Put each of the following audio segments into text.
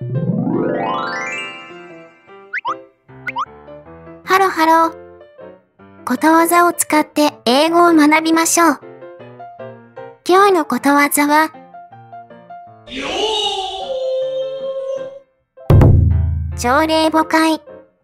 ハロハロー。ことわざを使って英語を学びましょう。今日のことわざは、朝令暮改。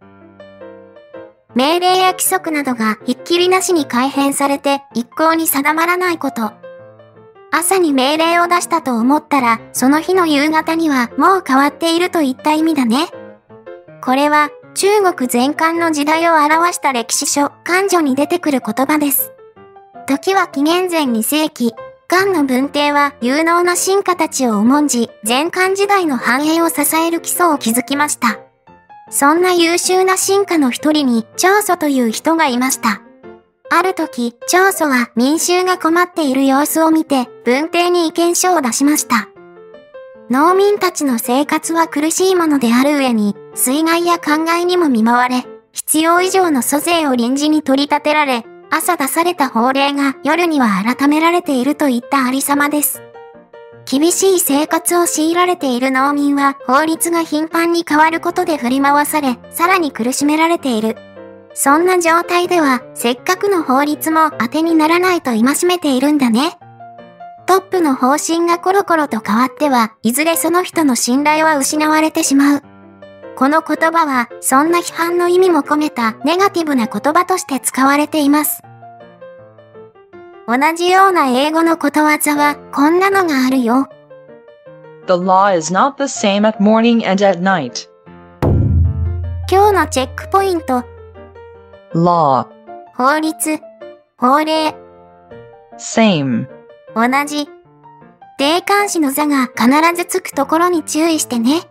命令や規則などがひっきりなしに改変されて一向に定まらないこと。朝に命令を出したと思ったら、その日の夕方にはもう変わっているといった意味だね。これは中国前漢の時代を表した歴史書、漢序に出てくる言葉です。時は紀元前2世紀、漢の文帝は有能な臣下たちを重んじ、前漢時代の繁栄を支える基礎を築きました。そんな優秀な臣下の一人に長祖という人がいました。ある時、長祖は民衆が困っている様子を見て、文帝に意見書を出しました。農民たちの生活は苦しいものである上に、水害や干害にも見舞われ、必要以上の租税を臨時に取り立てられ、朝出された法令が夜には改められているといったありさまです。厳しい生活を強いられている農民は法律が頻繁に変わることで振り回され、さらに苦しめられている。そんな状態では、せっかくの法律も当てにならないと戒めているんだね。トップの方針がコロコロと変わっては、いずれその人の信頼は失われてしまう。この言葉は、そんな批判の意味も込めたネガティブな言葉として使われています。同じような英語のことわざは、こんなのがあるよ。 The law is not the same at morning and at night. 今日のチェックポイント。 Law. 法律、法令。 Same. 同じ。定冠詞の座が必ずつくところに注意してね。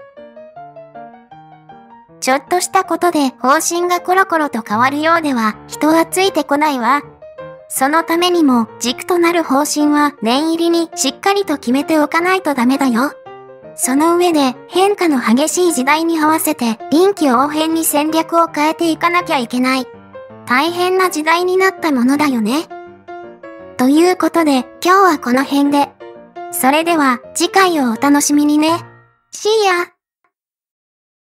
ちょっとしたことで方針がコロコロと変わるようでは人はついてこないわ。そのためにも軸となる方針は念入りにしっかりと決めておかないとダメだよ。その上で変化の激しい時代に合わせて臨機応変に戦略を変えていかなきゃいけない。大変な時代になったものだよね。ということで今日はこの辺で。それでは次回をお楽しみにね。See ya!